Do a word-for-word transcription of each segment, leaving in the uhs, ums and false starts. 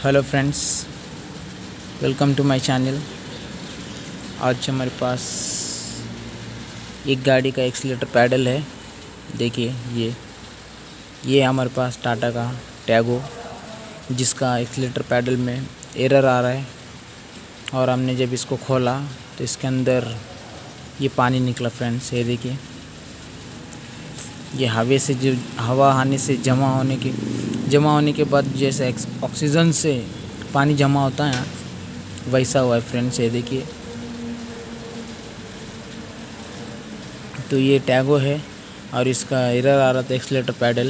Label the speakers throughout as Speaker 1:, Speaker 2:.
Speaker 1: Hello friends, welcome to my channel. आज हमारे पास एक गाड़ी का एक्सीलेटर पैडल है। देखिए ये ये हमारे पास टाटा का टैगो, जिसका एक्सीलेटर पैडल में एरर आ रहा है। और हमने जब इसको खोला तो इसके अंदर ये पानी निकला फ्रेंड्स। ये देखिए, ये हवा से जो हवा आने से जमा होने के जमा होने के बाद जैसे ऑक्सीजन से पानी जमा होता है वैसा हुआ है फ्रेंड्स। ये देखिए, तो ये टैगो है और इसका एरर आ रहा था एक्सीलेटर पैडल।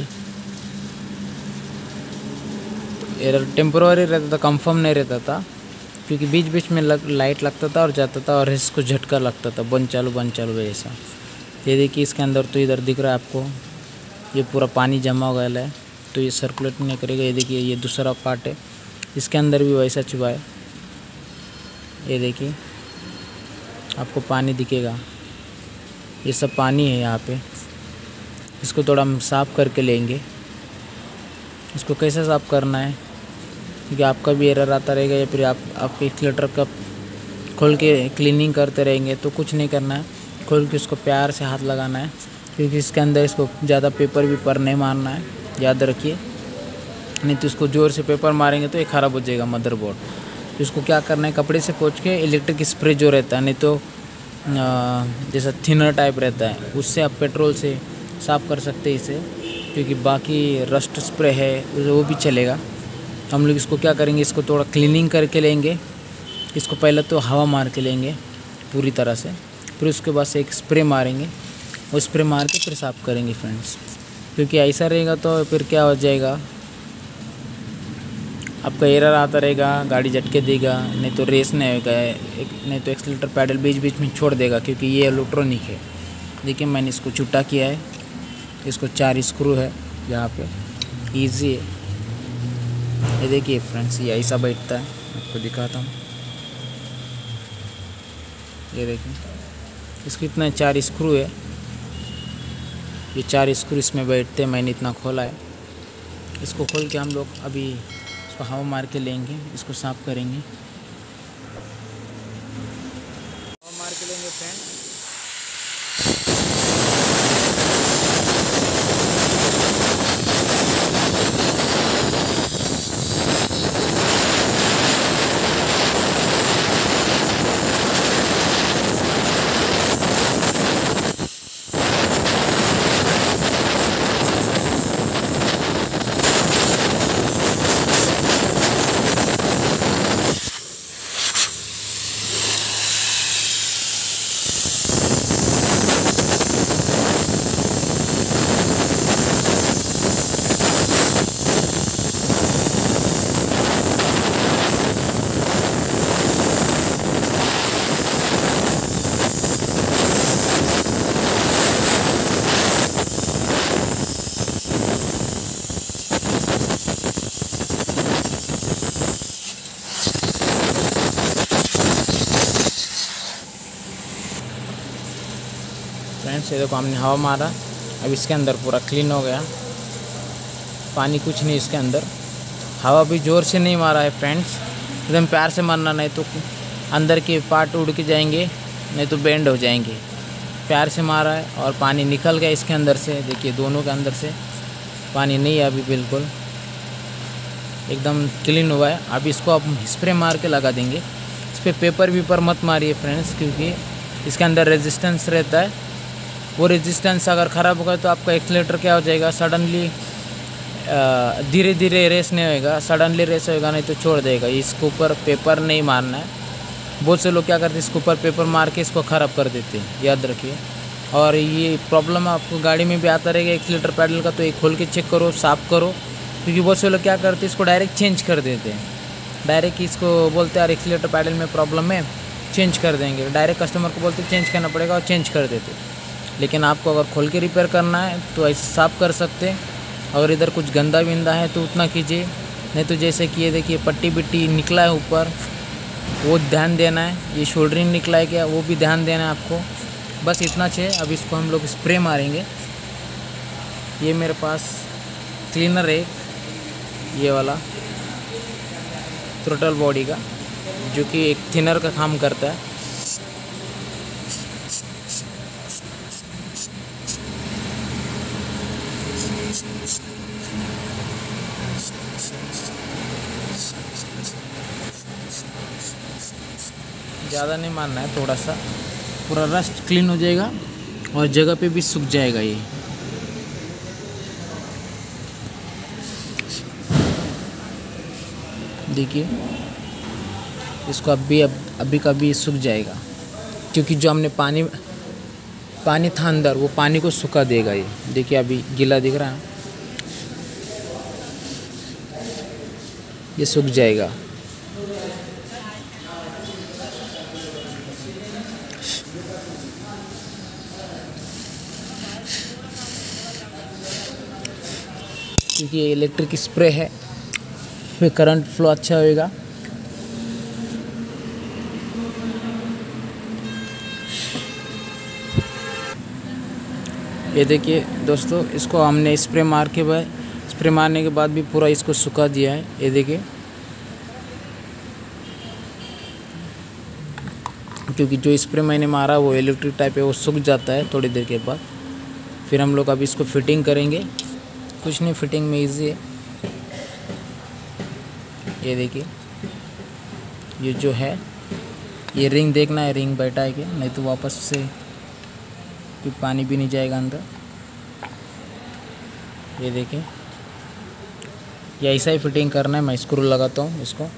Speaker 1: तो एरर टेम्पोररी रहता था, कंफर्म नहीं रहता था, क्योंकि बीच बीच में लग, लाइट लगता था और जाता था और इसको झटका लगता था, बंद चालू बंद चालू ऐसा। ये देखिए, इसके अंदर तो इधर दिख रहा है आपको, ये पूरा पानी जमा हो गया है, तो ये सर्कुलेट नहीं करेगा। ये देखिए, ये दूसरा पार्ट है, इसके अंदर भी वैसा चुभा है। ये देखिए, आपको पानी दिखेगा, ये सब पानी है यहाँ पे। इसको थोड़ा हम साफ़ करके लेंगे। इसको कैसे साफ़ करना है, क्योंकि आपका भी एरर आता रहेगा या फिर आप आप एक्सीलेटर का खोल के क्लीनिंग करते रहेंगे तो कुछ नहीं करना है। खोल के उसको प्यार से हाथ लगाना है, क्योंकि इसके अंदर इसको ज़्यादा पेपर भी पर नहीं मारना है, याद रखिए। नहीं तो इसको ज़ोर से पेपर मारेंगे तो ये ख़राब हो जाएगा मदरबोर्ड। तो इसको क्या करना है, कपड़े से पोंछ के इलेक्ट्रिक स्प्रे जो रहता है, नहीं तो जैसा थिनर टाइप रहता है, उससे आप पेट्रोल से साफ़ कर सकते हैं इसे, क्योंकि बाकी रस्ट स्प्रे है वो भी चलेगा। हम लोग इसको क्या करेंगे, इसको थोड़ा क्लीनिंग करके लेंगे। इसको पहले तो हवा मार के लेंगे पूरी तरह से, फिर उसके बाद से एक स्प्रे मारेंगे, वो स्प्रे मार के फिर साफ़ करेंगे फ्रेंड्स। क्योंकि ऐसा रहेगा तो फिर क्या हो जाएगा, आपका एरर आता रहेगा, गाड़ी झटके देगा, नहीं तो रेस नहीं होगा, एक नहीं तो एक्सीलेटर पैडल बीच बीच में छोड़ देगा, क्योंकि ये इलेक्ट्रॉनिक है। देखिए, मैंने इसको छुट्टा किया है, इसको चार स्क्रू है यहाँ पे, इजी है। ये देखिए फ्रेंड्स, ये ऐसा बैठता है, आपको दिखाता हूँ। ये देखिए, इसको इतना चार स्क्रू है, ये चार स्क्रू इसमें बैठते हैं। मैंने इतना खोला है, इसको खोल के हम लोग अभी इसको हवा मार के लेंगे, इसको साफ़ करेंगे, हवा मार के लेंगे फ्रेंड। फ्रेंड्स, ये देखो, हमने हवा मारा, अब इसके अंदर पूरा क्लीन हो गया, पानी कुछ नहीं इसके अंदर। हवा भी ज़ोर से नहीं मारा है फ्रेंड्स, एकदम प्यार से मारना, नहीं तो अंदर के पार्ट उड़ के जाएंगे, नहीं तो बेंड हो जाएंगे। प्यार से मारा है और पानी निकल गया इसके अंदर से। देखिए, दोनों के अंदर से पानी नहीं है अभी, बिल्कुल एकदम क्लीन हुआ है। अब इसको आप स्प्रे मार के लगा देंगे। इस पर पेपर वेपर मत मारिए फ्रेंड्स, क्योंकि इसके अंदर रेजिस्टेंस रहता है। वो रेजिस्टेंस अगर ख़राब होगा तो आपका एक्सीलेटर क्या हो जाएगा, सडनली धीरे धीरे रेस नहीं होएगा, सडनली रेस होएगा, नहीं तो छोड़ देगा। इसके ऊपर पेपर नहीं मारना है। बहुत से लोग क्या करते हैं, इसके ऊपर पेपर मार के इसको ख़राब कर देते हैं, याद रखिए। और ये प्रॉब्लम आपको गाड़ी में भी आता रहेगा एक्सीलेटर पैडल का, तो ये खोल के चेक करो, साफ़ करो। क्योंकि बहुत से लोग क्या करते हैं, इसको डायरेक्ट चेंज कर देते हैं। डायरेक्ट इसको बोलते हैं यार एक्सीलेटर पैडल में प्रॉब्लम है, चेंज कर देंगे। डायरेक्ट कस्टमर को बोलते चेंज करना पड़ेगा और चेंज कर देते। लेकिन आपको अगर खोल के रिपेयर करना है तो ऐसे साफ़ कर सकते हैं। अगर इधर कुछ गंदा विंदा है तो उतना कीजिए, नहीं तो जैसे कि ये देखिए, पट्टी बिट्टी निकला है ऊपर, वो ध्यान देना है। ये शोल्डरिंग निकला है क्या, वो भी ध्यान देना है आपको। बस इतना चाहिए। अब इसको हम लोग स्प्रे मारेंगे। ये मेरे पास क्लीनर है ये वाला, थ्रोटल बॉडी का, जो कि एक थिनर का काम करता है। ज़्यादा नहीं मारना है, थोड़ा सा, पूरा रस्ट क्लीन हो जाएगा और जगह पे भी सूख जाएगा ये। देखिए इसको अभी अब अभी का भी सूख जाएगा, क्योंकि जो हमने पानी पानी था अंदर वो पानी को सुखा देगा ये। देखिए अभी गीला दिख रहा है, ये सूख जाएगा। क्योंकि ये इलेक्ट्रिक स्प्रे है, फिर करंट फ्लो अच्छा होएगा। ये देखिए दोस्तों, इसको हमने स्प्रे मार के बाद स्प्रे मारने के बाद भी पूरा इसको सुखा दिया है। ये देखिए, क्योंकि जो स्प्रे मैंने मारा वो इलेक्ट्रिक टाइप है, वो सूख जाता है थोड़ी देर के बाद। फिर हम लोग अभी इसको फिटिंग करेंगे। कुछ नहीं, फिटिंग में इजी है। ये देखिए, ये जो है ये रिंग देखना है, रिंग बैठा है क्या, नहीं तो वापस से कोई पानी भी नहीं जाएगा अंदर। ये देखिए, ये ऐसा ही फिटिंग करना है। मैं स्क्रू लगाता हूँ इसको।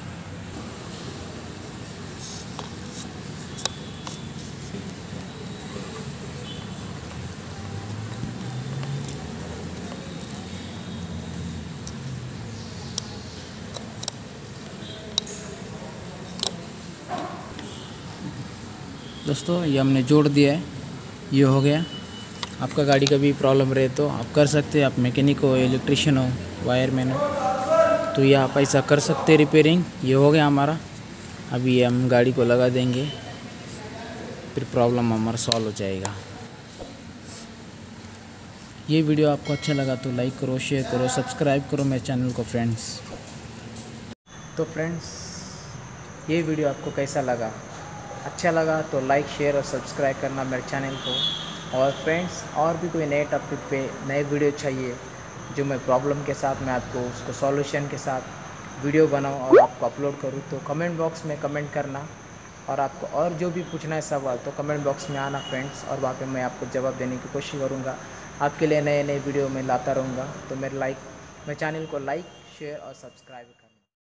Speaker 1: दोस्तों ये हमने जोड़ दिया है, ये हो गया। आपका गाड़ी का भी प्रॉब्लम रहे तो आप कर सकते हैं, आप मैकेनिक हो, इलेक्ट्रिशियन हो, वायरमैन हो, तो ये आप ऐसा कर सकते हैं रिपेयरिंग। ये हो गया हमारा। अभी ये हम गाड़ी को लगा देंगे, फिर प्रॉब्लम हमारा सॉल्व हो जाएगा। ये वीडियो आपको अच्छा लगा तो लाइक करो, शेयर करो, सब्सक्राइब करो मेरे चैनल को फ्रेंड्स। तो फ्रेंड्स, ये वीडियो आपको कैसा लगा? अच्छा लगा तो लाइक, शेयर और सब्सक्राइब करना मेरे चैनल को। और फ्रेंड्स, और भी कोई नए टॉपिक पे नए वीडियो चाहिए जो मैं प्रॉब्लम के साथ मैं आपको उसको सॉल्यूशन के साथ वीडियो बनाऊं और आपको अपलोड करूं, तो कमेंट बॉक्स में कमेंट करना। और आपको और जो भी पूछना है सवाल तो कमेंट बॉक्स में आना फ्रेंड्स, और वहाँ पे मैं आपको जवाब देने की कोशिश करूँगा। आपके लिए नए नए वीडियो मैं लाता रहूँगा। तो मेरे लाइक मेरे चैनल को लाइक, शेयर और सब्सक्राइब